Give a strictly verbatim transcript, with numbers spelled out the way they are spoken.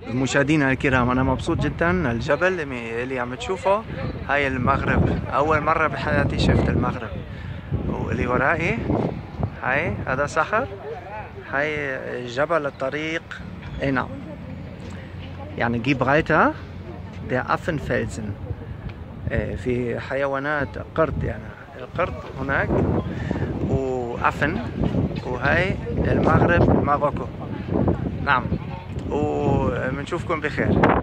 مشاهدينا الكرام، أنا مبسوط جدا. الجبل اللي عم تشوفه هاي المغرب، أول مرة بحياتي شفت المغرب. واللي ورائي هاي هذا صخر، هاي جبل الطريق. اي نعم، يعني جيبرالتار der Affenfelsen. في حيوانات قرد، يعني القرد هناك وأفن. وهاي المغرب ماروكو. نعم، وبنشوفكم بخير.